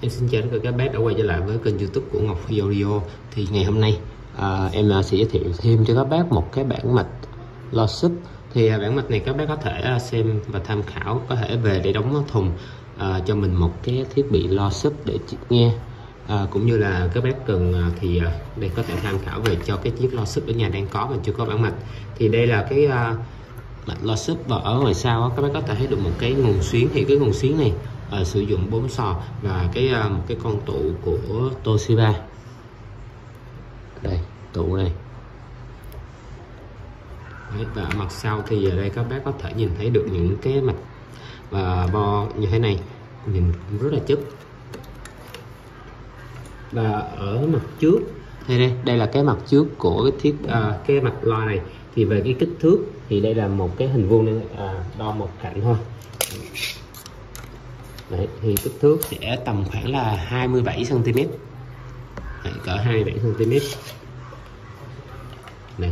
Em xin chào tất cả các bác đã quay trở lại với kênh YouTube của Ngọc Huy Audio. Thì ngày hôm nay em sẽ giới thiệu thêm cho các bác một cái bản mạch loa sub. Thì bản mạch này các bác có thể xem và tham khảo, có thể về để đóng thùng cho mình một cái thiết bị loa sub để nghe, cũng như là các bác cần thì đây có thể tham khảo về cho cái chiếc loa sub ở nhà đang có mà chưa có bản mạch. Thì đây là cái mạch loa sub, và ở ngoài sau các bác có thể thấy được một cái nguồn xuyến. Thì cái nguồn xuyến này sử dụng 4 sò và một cái con tụ của Toshiba. Đây tụ này. Đấy, và mặt sau thì ở đây các bác có thể nhìn thấy được những cái mạch và bo như thế này, nhìn rất là chất. Và ở mặt trước thì đây là cái mặt trước của cái mặt loa này. Thì về cái kích thước thì đây là một cái hình vuông nên đo một cạnh thôi. Đấy, thì kích thước sẽ tầm khoảng là 27 cm. Đấy, cỡ 27 cm. Này.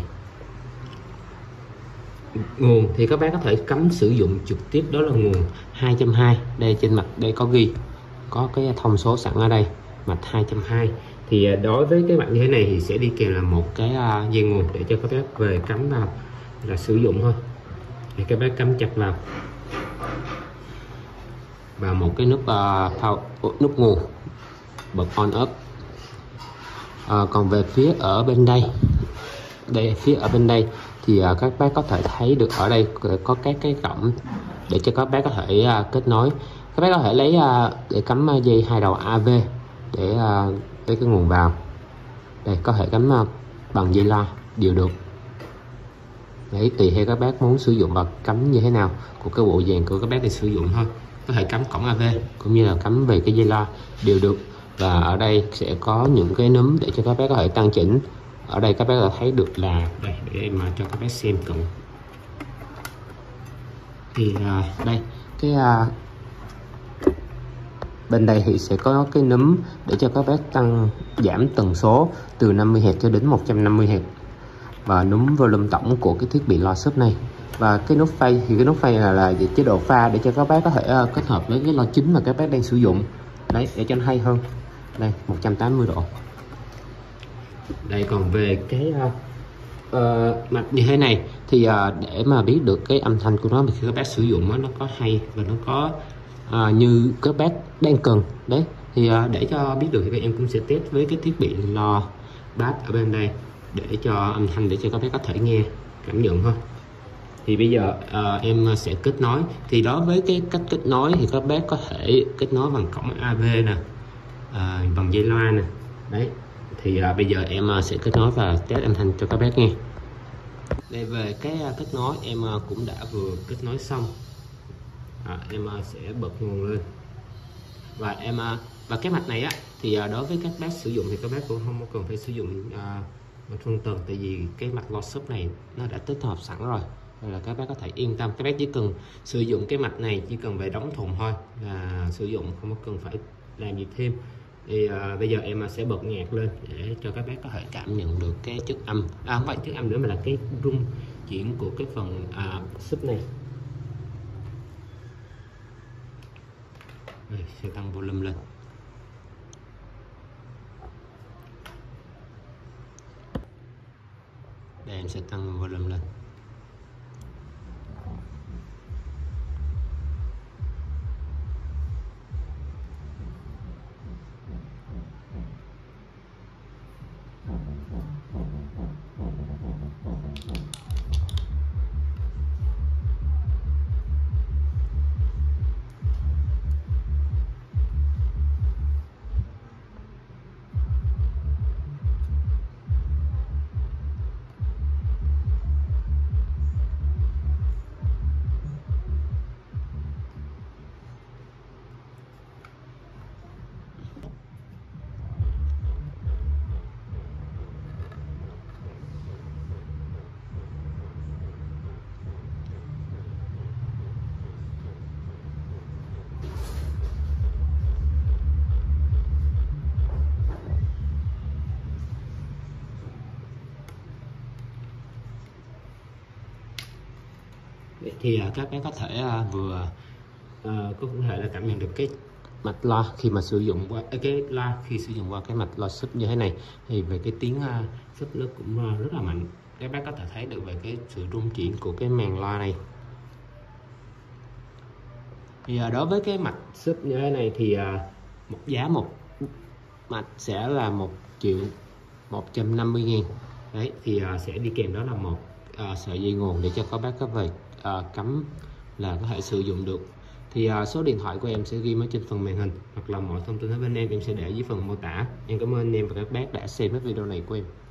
Nguồn thì các bác có thể cắm sử dụng trực tiếp, đó là nguồn 220. Đây trên mặt đây có ghi, có cái thông số sẵn ở đây, mạch 220. Thì đối với cái mạch như thế này thì sẽ đi kèm là một cái dây nguồn để cho các bác về cắm vào là sử dụng thôi. Thì các bác cắm chặt vào và một cái nút nút nguồn bật on off. Còn về phía ở bên đây, phía ở bên đây thì các bác có thể thấy được ở đây có các cái cổng để cho các bác có thể kết nối. Các bác có thể lấy để cắm dây 2 đầu AV để lấy cái nguồn vào. Đây có thể cắm bằng dây loa đều được. Đấy, tùy theo các bác muốn sử dụng và cắm như thế nào của cái bộ dàn của các bác để sử dụng thôi. Có thể cắm cổng AV cũng như là cắm về cái dây loa đều được. Và ở đây sẽ có những cái núm để cho các bác có thể tăng chỉnh. Ở đây các bác có thấy được là đây, để em cho các bác xem cận. Thì đây cái bên đây thì sẽ có cái núm để cho các bác tăng giảm tần số từ 50Hz cho đến 150Hz, và núm volume tổng của cái thiết bị loa sub này. Và cái nút phay thì cái nút phay là chế độ pha để cho các bác có thể kết hợp với cái loa chính mà các bác đang sử dụng. Đấy, để cho nó hay hơn. Đây 180 độ. Đây, còn về cái mạch như thế này thì để mà biết được cái âm thanh của nó khi các bác sử dụng nó có hay và nó có như các bác đang cần. Đấy, thì để cho biết được thì em cũng sẽ test với cái thiết bị loa bass ở bên đây để cho âm thanh, để cho các bác có thể nghe cảm nhận thôi. Thì bây giờ em sẽ kết nối. Thì đối với cái cách kết nối thì các bác có thể kết nối bằng cổng AV nè, bằng dây loa nè. Đấy, thì bây giờ em sẽ kết nối và test âm thanh cho các bác nghe. Đây, về cái kết nối em cũng đã vừa kết nối xong. Em sẽ bật nguồn lên và và cái mạch này thì đối với các bác sử dụng thì các bác cũng không cần phải sử dụng một phân tầng, tại vì cái mạch loa sub này nó đã tích hợp sẵn rồi, nên là các bác có thể yên tâm. Các bác chỉ cần sử dụng cái mạch này, chỉ cần về đóng thùng thôi là sử dụng, không có cần phải làm gì thêm. Thì bây giờ em sẽ bật nhạc lên để cho các bác có thể cảm nhận được cái chất âm, không phải chất âm nữa mà là cái rung chuyển của cái phần sub này. Đây, sẽ tăng volume lên. Đây, em sẽ tăng volume lên. thì các bé có thể vừa có thể là cảm nhận được cái mạch loa khi mà sử dụng qua cái loa khi sử dụng qua cái mạch loa sub như thế này, thì về cái tiếng sub nó cũng rất là mạnh. Các bác có thể thấy được về cái sự rung chuyển của cái màn loa này. Thì đối với cái mạch sub như thế này thì giá một mạch sẽ là 1.150.000. Đấy thì sẽ đi kèm đó là một sợi dây nguồn để cho các bác có về cắm là có thể sử dụng được. Thì số điện thoại của em sẽ ghi ở trên phần màn hình, hoặc là mọi thông tin ở bên em sẽ để dưới phần mô tả. Em cảm ơn anh em và các bác đã xem hết video này của em.